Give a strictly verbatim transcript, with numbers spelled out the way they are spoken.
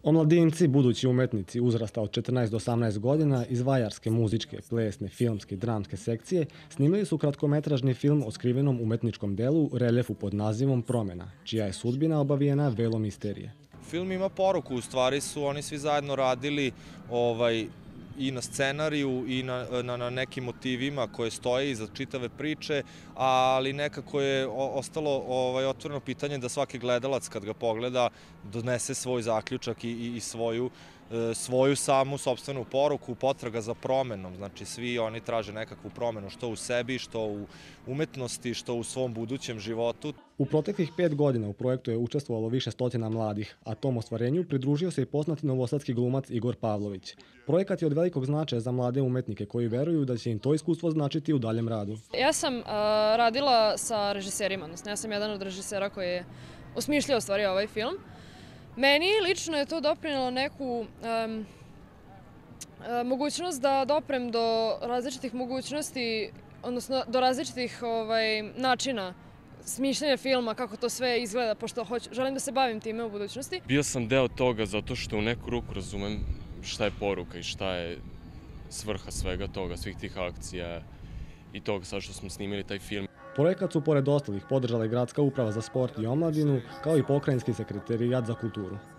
Omladinci, budući umetnici uzrasta od četrnaest do osamnaest godina iz vajarske, muzičke, plesne, filmske i dramske sekcije snimili su kratkometražni film o skrivenom umetničkom delu reljefu pod nazivom Promena, čija je sudbina obavijena velom misterije. Film ima poruku, u stvari su oni svi zajedno radili ovaj, i na scenariju i na, na, na nekim motivima koje stoje iza čitave priče, ali nekako je ostalo ovaj, otvoreno pitanje da svaki gledalac kad ga pogleda donese svoj zaključak i, i, i svoju, svoju samu sopstvenu poruku, potraga za promenom. Znači svi oni traže nekakvu promenu što u sebi, što u umetnosti, što u svom budućem životu. U proteklih pet godina u projektu je učestvovalo više stotina mladih, a tom ostvarenju pridružio se i poznati novosadski glumac Igor Pavlović. Projekat je od velikog značaja za mlade umetnike koji veruju da će im to iskustvo značiti u daljem radu. Ja sam uh, radila sa režiserima, odnosno ja sam jedan od režisera koji je osmišljao stvari ovaj film. Meni lično je to doprinelo neku um, mogućnost da doprem do različitih mogućnosti, odnosno do različitih ovaj, načina smišljanja filma, kako to sve izgleda, pošto hoću, želim da se bavim time u budućnosti. Bio sam deo toga zato što u neku ruku razumem šta je poruka i šta je svrha svega toga, svih tih akcija i toga sad što smo snimili taj film. Projekat su pored ostalih podržala i Gradska uprava za sport i omladinu, kao i Pokrajinski sekretarijat za kulturu.